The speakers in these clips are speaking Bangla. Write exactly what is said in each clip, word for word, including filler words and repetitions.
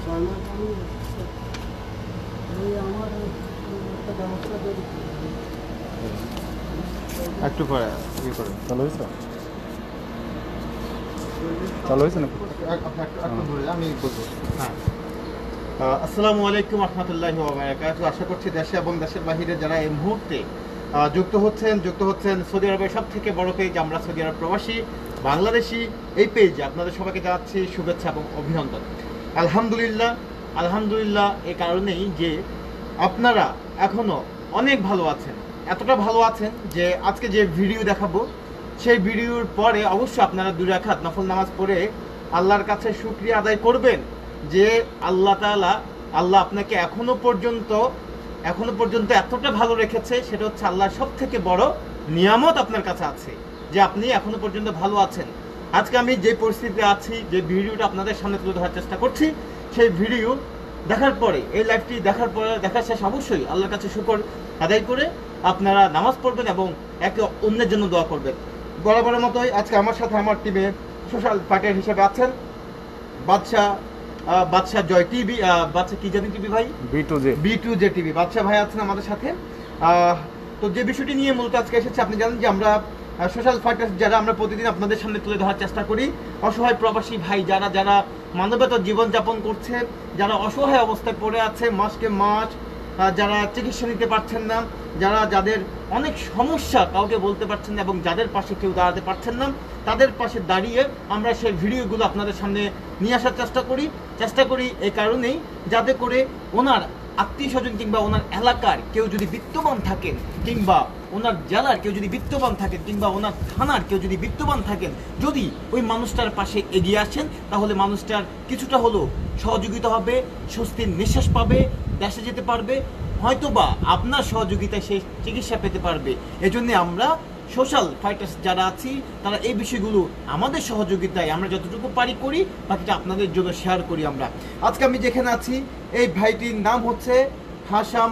একটু পরে ইয়ে করে চালু হয়েছে চালু হয়েছে না আমি বলবো। হ্যাঁ, আসসালামু আলাইকুম রহমতুল্লাহি ওয়া বারাকাতুহু। আশা করছি দেশে এবং দেশের বাহিরে যারা এই মুহূর্তে যুক্ত হচ্ছেন যুক্ত হচ্ছেন সৌদি আরবের সব থেকে বড় পেজ আমরা সৌদি আরব প্রবাসী বাংলাদেশি, এই পেজে আপনাদের সবাইকে জানাচ্ছি শুভেচ্ছা এবং অভিনন্দন। আলহামদুলিল্লাহ আলহামদুলিল্লাহ এই কারণেই যে আপনারা এখনো অনেক ভালো আছেন, এতটা ভালো আছেন যে আজকে যে ভিডিও দেখাবো সেই ভিডিওর পরে অবশ্যই আপনারা দুই রাকাত নফল নামাজ পড়ে আল্লাহর কাছে শুকরিয়া আদায় করবেন যে আল্লাহ তাআলা আল্লাহ আপনাকে এখনো পর্যন্ত এখনো পর্যন্ত এতটা ভালো রেখেছে। সেটা হচ্ছে আল্লাহর সব থেকে বড় নিয়ামত আপনার কাছে আছে যে আপনি এখনো পর্যন্ত ভালো আছেন। আজকে আমি যে পরিস্থিতিতে আছি, যে ভিডিওটা আপনাদের সামনে তুলে ধরার চেষ্টা করছি, সেই ভিডিও দেখার পরে এই লাইভটি দেখার পরে দেখার শেষ অবশ্যই আল্লাহর কাছে শুকর আদায় করে আপনারা নামাজ পড়বেন এবং একে অন্যের জন্য দোয়া করবেন। বরাবরের মতোই আজকে আমার সাথে আমার টিমে সোশ্যাল পার্টির হিসেবে আছেন বাদশাহ বাদশাহ জয় টিভি, বাদশাহ কি জানি টিভি ভাই, B two J B two J TV Badshah ভাই আছেন আমাদের সাথে। তো যে বিষয়টি নিয়ে মূলত আজকে এসেছে, আপনি জানেন যে আমরা সোশ্যাল ফাইটার্স যারা আমরা প্রতিদিন আপনাদের সামনে তুলে ধরার চেষ্টা করি অসহায় প্রবাসী ভাই যারা যারা মানবতার জীবনযাপন করছে, যারা অসহায় অবস্থায় পড়ে আছে মাসকে মাস, যারা চিকিৎসা নিতে পারছেন না, যারা যাদের অনেক সমস্যা কাউকে বলতে পারছেন না এবং যাদের পাশে কেউ দাঁড়াতে পারছেন না, তাদের পাশে দাঁড়িয়ে আমরা সেই ভিডিওগুলো আপনাদের সামনে নিয়ে আসার চেষ্টা করি চেষ্টা করি এই কারণেই যাতে করে ওনার আত্মীয় স্বজন কিংবা ওনার এলাকার কেউ যদি বিত্তবান থাকেন কিংবা ওনার জেলার কেউ যদি বিত্তবান থাকেন কিংবা ওনার থানার কেউ যদি বিত্তবান থাকেন, যদি ওই মানুষটার পাশে এগিয়ে আসেন তাহলে মানুষটার কিছুটা হলেও সহযোগিতা হবে, স্বস্তির নিঃশ্বাস পাবে, দেশে যেতে পারবে, হয়তোবা আপনার সহযোগিতায় সে চিকিৎসা পেতে পারবে। এজন্য আমরা সোশ্যাল ফাইটার্স যারা আছি তারা এই বিষয়গুলো আমাদের সহযোগিতায় আমরা যতটুকু পারি করি, বাকিটা আপনাদের জন্য শেয়ার করি। আমরা আজকে আমি যেখানে আছি এই ভাইটির নাম হচ্ছে হাসাম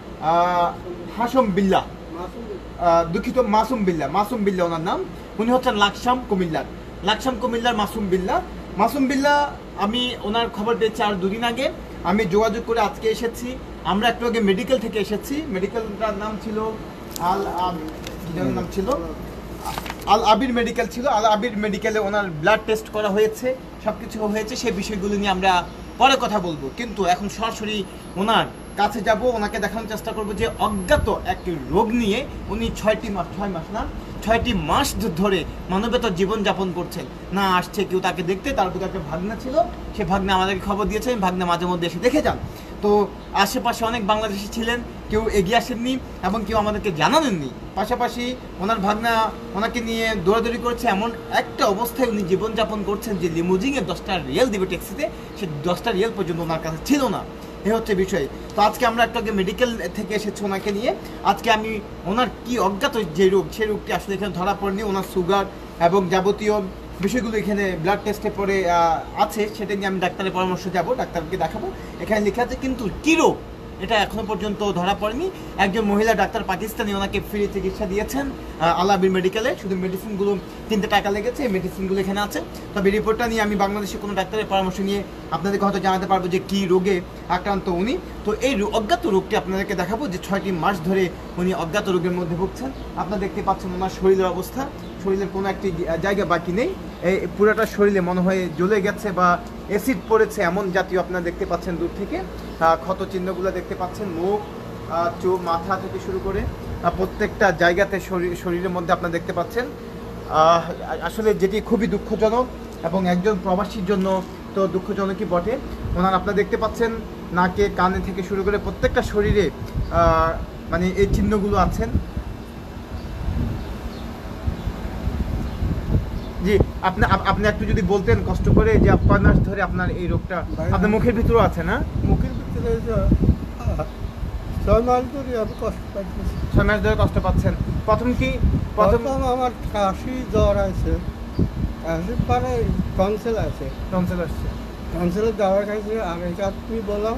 হাসম বিল্লাহ, দুঃখিত মাসুম বিল্লাহ মাসুম বিল্লাহ ওনার নাম। উনি হচ্ছেন লাকসাম কুমিল্লার লাকসাম কুমিল্লার মাসুম বিল্লাহ মাসুম বিল্লাহ আমি ওনার খবর পেয়েছি আর দুদিন আগে, আমি যোগাযোগ করে আজকে এসেছি। আমরা একটু আগে মেডিকেল থেকে এসেছি, মেডিকেলটার নাম ছিল আল নাম ছিল আল আবির মেডিকেল ছিল। আল আবির মেডিকেলে ওনার ব্লাড টেস্ট করা হয়েছে, সব কিছু হয়েছে, সেই বিষয়গুলো নিয়ে আমরা পরে কথা বলবো। কিন্তু এখন সরাসরি ওনার কাছে যাব, ওনাকে দেখানোর চেষ্টা করবো যে অজ্ঞাত এক রোগ নিয়ে উনি ছয়টি মাস ছয় মাস না ছয়টি মাস ধরে মানবতার জীবনযাপন করছেন। না আসছে কেউ তাকে দেখতে, তার প্রতি একটা ভাগনা ছিল, সে ভাগনা আমাদেরকে খবর দিয়েছেন, ভাগনা মাঝে মধ্যে এসে দেখে যান। তো আশেপাশে অনেক বাংলাদেশি ছিলেন, কেউ এগিয়ে আসেননি এবং কেউ আমাদেরকে জানাননি। পাশাপাশি ওনার ভাগনা ওনাকে নিয়ে দৌড়াদৌড়ি করছে, এমন একটা অবস্থায় উনি জীবনযাপন করছেন যে লিমুজিংয়ে দশটা রিয়েল দিবে ট্যাক্সিতে, সে দশটা রিয়েল পর্যন্ত ওনার কাছে ছিল না। এ হচ্ছে বিষয়। তো আজকে আমরা একটা মেডিকেল থেকে এসেছি ওনাকে নিয়ে। আজকে আমি ওনার কি অজ্ঞাত যে রোগ, সেই রোগটি আসলে এখানে ধরা পড়েনি, ওনার সুগার এবং যাবতীয় বিষয়গুলো এখানে ব্লাড টেস্টে পরে আছে, সেটা নিয়ে আমি ডাক্তারের পরামর্শ যাব, ডাক্তারকে দেখাবো। এখানে লেখা আছে কিন্তু কী রোগ এটা এখনো পর্যন্ত ধরা পড়েনি। একজন মহিলা ডাক্তার পাকিস্তানি ওনাকে ফ্রি চিকিৎসা দিয়েছেন আল আবির মেডিকেলে, শুধু মেডিসিনগুলো তিনটে টাকা লেগেছে, এই মেডিসিনগুলো এখানে আছে। তবে রিপোর্টটা নিয়ে আমি বাংলাদেশের কোনো ডাক্তারের পরামর্শ নিয়ে আপনাদেরকে হয়তো জানাতে পারবো যে কী রোগে আক্রান্ত উনি। তো এই অজ্ঞাত রোগটি আপনাদেরকে দেখাবো যে ছয়টি মাস ধরে উনি অজ্ঞাত রোগের মধ্যে ভুগছেন। আপনারা দেখতে পাচ্ছেন ওনার শরীরের অবস্থা, শরীরের কোনো একটি জায়গা বাকি নেই, এই পুরোটা শরীরে মনে হয় জ্বলে গেছে বা অ্যাসিড পড়েছে এমন জাতীয় আপনারা দেখতে পাচ্ছেন দূর থেকে। ক্ষত চিহ্নগুলো দেখতে পাচ্ছেন, মুখ, চোখ, মাথা থেকে শুরু করে প্রত্যেকটা জায়গাতে শরীরের মধ্যে আপনারা দেখতে পাচ্ছেন। আসলে যেটি খুবই দুঃখজনক এবং একজন প্রবাসীর জন্য তো দুঃখজনকই বটে। ওনার আপনারা দেখতে পাচ্ছেন নাকে কানে থেকে শুরু করে প্রত্যেকটা শরীরে মানে এই চিহ্নগুলো আছেন। জি, আপনি আপনি একটু যদি বলতেন কষ্ট করে যে কয় মাস ধরে আপনার এই রোগটা আপনার মুখের ভিতরেও আছে? না মুখের ভিতরে ছয় মাস ধরে আমি কষ্ট পাচ্ছি। ছয় মাস ধরে কষ্ট পাচ্ছেন। প্রথম কি প্রথম আমার কাশি জ্বর আছে, কাশি পরে টনসিল আছে, টনসিল আসছে, টনসিলের দাওয়া খাইছে। আর এটা আপনি বললাম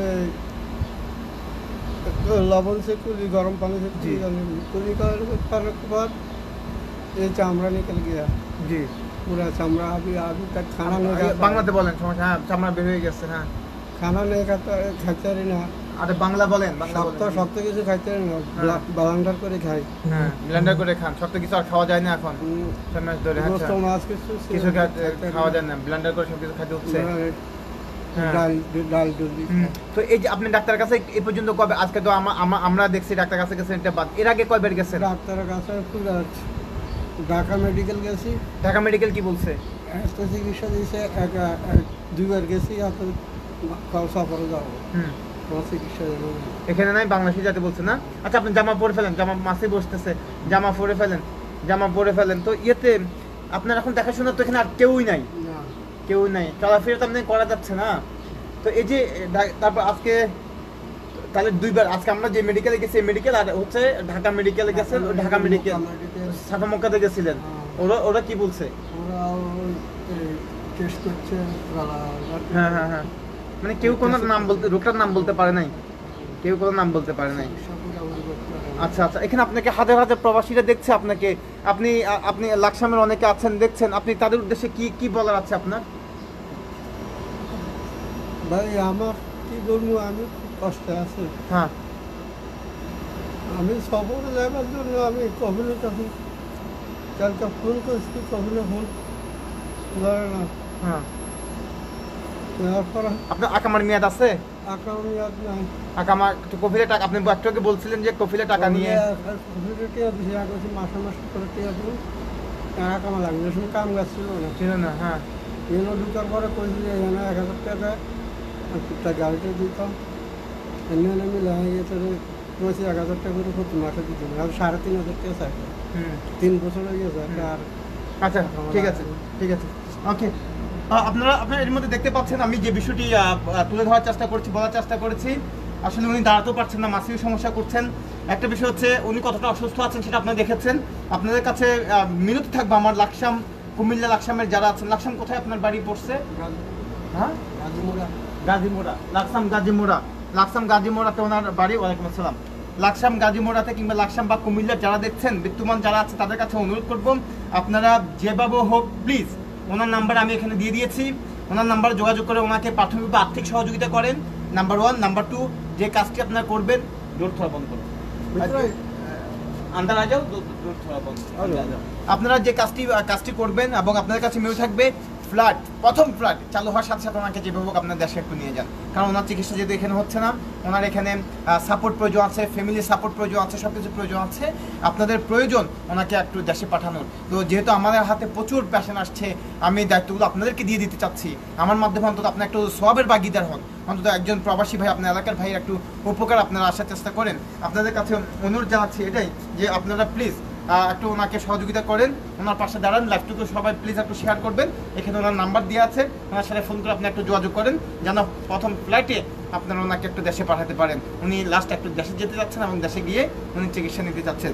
লবণ সে কুলি, গরম পানি সে কুলি কুলি করার পর এই চামড়া নিকল গিয়া, জি পুরা চামড়া আবি আবি তার খানা বাংলাতে বলেন সমস্যা। হ্যাঁ, চামড়া বের হয়ে গেছে। হ্যাঁ, খানা নেই খাতে খাইতে পারি না, আরে বাংলা বলেন, বাংলা শক্ত বলেন। শক্ত কিছু খাইতে পারি না, হ্যাঁ। ব্লান্ডার করে খাই। হ্যাঁ, ব্লেন্ডার করে খান, সব তো কিছু আর খাওয়া যায় না এখন। উম, ছয় মাস ধরে, গোস্ত, আচ্ছা। মাছ কিছু কিছু খা- খাওয়া যায় না, ব্লেন্ডার করে সব কিছু খাইতে হচ্ছে। হ্যাঁ। ডাল ডাল ডুলি। হুম, তো এই যে আপনি ডাক্তার কাছে এই পর্যন্ত কবে, আজকে তো আমা- আমা- আমরা দেখছি ডাক্তার কাছে গেছেন এটা বাদ, এর আগে কয়বার গেছেন? ডাক্তারের কাছে পুরো ঢাকা মেডিকেল গেছি, ঢাকা মেডিকেল কি বলছে? একটা চিকিৎসা দিয়েছে, এক এক- দুইবার গেছি, এত কাল সফরে যাবো, হুম, কোনো চিকিৎসা দেবো না। এখানে নাই, বাংলাদেশে যাতে বলছে না। আচ্ছা, আপনি জামা পরে ফেলেন, জামা মাসে বসতেছে, জামা পরে ফেলেন, জামা পরে ফেলেন। তো ইয়েতে আপনার এখন দেখাশোনা তো এখানে আর কেউই নাই, না, কেউই নাই, চলাফেরা তো আপনি করা যাচ্ছে না। তো এই যে ডা- তারপর আজকে তাহলে দুইবার, আজকে আমরা যে মেডিকেলে গেছি মেডিকেল, আর হচ্ছে ঢাকা মেডিকেলে গেছেন, ও ঢাকা মেডিকেল সাফা মক্কাতে গেছিলেন, ওরা ওরা কি বলছে? ওরা টেস্ট করছে, হ্যাঁ হ্যাঁ হ্যাঁ, মানে কেউ কোনো নাম বলতে, রোগটার নাম বলতে পারে নাই, কেউ কোনো নাম বলতে পারে নাই। আচ্ছা আচ্ছা, এখানে আপনাকে হাজার হাজার প্রবাসীরা দেখছে আপনাকে, আপনি আ- আপনি লাকসামের অনেকে আছেন দেখছেন, আপনি তাদের উদ্দেশ্যে কি কি বলার আছে আপনার? ভাই আমার কি বলবো, আমি খুব কষ্টে আছি। হ্যাঁ, আমি সফরে যাবার জন্য আমি কখনো তখন কালকে ফোন করছি, কখনো ফোন ধরে না, হ্যাঁ। তারপর আপনার আকামার মেয়াদ আছে? আকাউন্ট ইয়াদ নাই, আকামা একটু কফিলে টাকা, আপনি একটু আগে বলছিলেন যে কফিলে টাকা নিয়ে, টিয়া দিছি, আগে মাসে মাসে করে টিয়া দিন, টাকা কামা লাগবে, শুধু কাম গাছ ছিল না। ছিল না। হ্যাঁ, এনে ঢুকার পরে কইছি যে এখানে এক হাজার টাকা একটা গাড়িতে দিতাম, এনে আমি লাগে গেছে, কইছি এক হাজার টাকা করে প্রতি মাসে দিতাম, আর সাড়ে তিন হাজার টাকা চাই, হুম, তিন বছর হয়ে গেছে। আর আচ্ছা, ঠিক আছে, ঠিক আছে, ওকে। আপনারা আপনারা এর মধ্যে দেখতে পাচ্ছেন আমি যে বিষয়টি আহ, আহ, তুলে ধরার চেষ্টা করছি, বলার চেষ্টা করেছি। আসলে উনি দাঁড়াতেও পারছেন না, মাসিও সমস্যা করছেন। একটা বিষয় হচ্ছে উনি কতটা অসুস্থ আছেন সেটা আপনারা দেখেছেন। আপনাদের কাছে আহ, মিনতি থাকবে আমার, লাকসাম কুমিল্লা লাকসামের যারা আছেন, লাকসাম কোথায় আপনার বাড়ি পড়ছে? হ্যাঁ, গাজীমুড়া, গাজীমোড়া, লাকসাম গাজীমোড়া, লাকসাম গাজীমোড়াতে ওনার বাড়ি। ওয়ালাইকুম আসসালাম। লাকসাম গাজীমোড়াতে কিংবা লাকসাম বা কুমিল্লা যারা দেখছেন, বিদ্যমান যারা আছে তাদের কাছে অনুরোধ করব, আপনারা যেভাবে হোক প্লিজ, ওনার নাম্বার আমি এখানে দিয়ে দিয়েছি, ওনার নাম্বারে যোগাযোগ করে ওনাকে প্রাথমিক বা আর্থিক সহযোগিতা করেন। Number one. নাম্বার টু, যে কাজটি আপনারা করবেন, ডোর থোড়া বন্ধ করুন, আন্দার আ যাও, ডোর থোড়া বন্ধ। আপনারা যে কাজটি কাজটি করবেন এবং আপনাদের কাছে মেয়ে থাকবে, ফ্ল্যাট, প্রথম ফ্ল্যাট চালু হওয়ার সাথে সাথে ওনাকে যেভাবে হোক আপনার দেশে একটু নিয়ে যান, কারণ ওনার চিকিৎসা যেহেতু এখানে হচ্ছে না, ওনার এখানে সাপোর্ট প্রয়োজন আছে, ফ্যামিলি সাপোর্ট প্রয়োজন আছে, সব কিছু প্রয়োজন আছে। আপনাদের প্রয়োজন ওনাকে একটু দেশে পাঠানোর। তো যেহেতু আমাদের হাতে প্রচুর প্যাশন আসছে, আমি দায়িত্বগুলো আপনাদেরকে দিয়ে দিতে চাচ্ছি, আমার মাধ্যমে অন্তত আপনার একটু সওয়াবের ভাগীদার হন, অন্তত একজন প্রবাসী ভাই, আপনার এলাকার ভাইয়ের একটু উপকার আপনারা আসার চেষ্টা করেন। আপনাদের কাছে অনুরোধ জানাচ্ছি এটাই, যে আপনারা প্লিজ একটু ওনাকে সহযোগিতা করেন, ওনার পাশে দাঁড়ান, লাইভটুকু সবাই প্লিজ একটু শেয়ার করবেন। এখানে ওনার নাম্বার দেওয়া আছে, ওনার সাথে ফোন করে আপনি একটু যোগাযোগ করেন, যেন প্রথম ফ্লাইটে আপনারা ওনাকে একটু দেশে পাঠাতে পারেন। উনি লাস্ট একটু দেশে যেতে যাচ্ছেন এবং দেশে গিয়ে উনি চিকিৎসা নিতে চাচ্ছেন।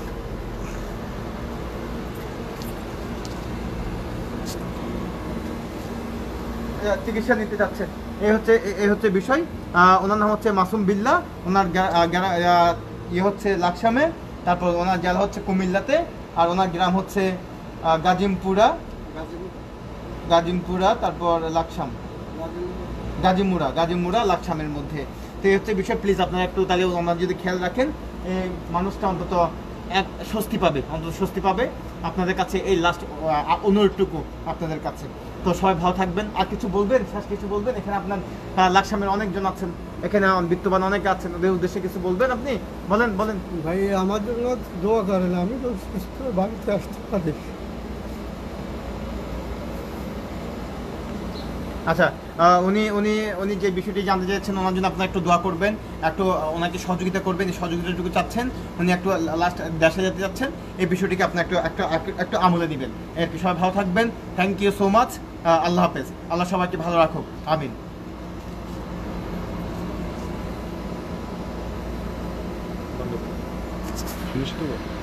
চিকিৎসা নিতে চাচ্ছেন, এই হচ্ছে এই হচ্ছে বিষয়। আহ, ওনার নাম হচ্ছে মাসুম বিল্লাহ, ওনার গ্রা- আহ, গ্রা- আহ, ইয়ে হচ্ছে লাকসামে, তারপর ওনার জেলা হচ্ছে কুমিল্লাতে, আর ওনার গ্রাম হচ্ছে আহ, গাজিমপুরা, গাজিমপুরা তারপর লাকসাম, গাজিমুড়া, গাজিমুড়া লাকসামের মধ্যে। তো এই হচ্ছে বিষয়, প্লিজ আপনারা একটু তাহলে ওনার যদি খেয়াল রাখেন, এই মানুষটা অন্তত এক স্বস্তি পাবে, অন্তত স্বস্তি পাবে। আপনাদের কাছে এই লাস্ট অনুরোধটুকু আপনাদের কাছে। তো সবাই ভালো থাকবেন। আর কিছু বলবেন, শেষ কিছু বলবেন? এখানে আপনার আহ, লাকসামের অনেকজন আছেন, এখানে বিত্তবান অনেকে আছেন, ওদের উদ্দেশ্যে কিছু বলবেন আপনি? বলেন বলেন। ভাই আমার জন্য দোয়া করেন, আমি তো সুস্থ বাড়িতে আসতে পারি। আচ্ছা, আহ, উনি উনি উনি যে বিষয়টি জানতে চাইছেন, ওনার জন্য আপনারা একটু দোয়া করবেন, একটু ওনাকে সহযোগিতা করবেন, এই সহযোগিতাটুকু চাচ্ছেন, উনি একটু লাস্ট দেশে যেতে যাচ্ছেন, এই বিষয়টিকে আপনি একটু একটু একটু আমলে দিবেন। আর কি, সবাই ভালো থাকবেন, thank you so much, Allah হাফেজ, আল্লাহ সবাইকে ভালো রাখুক, আমিন। Finish the work.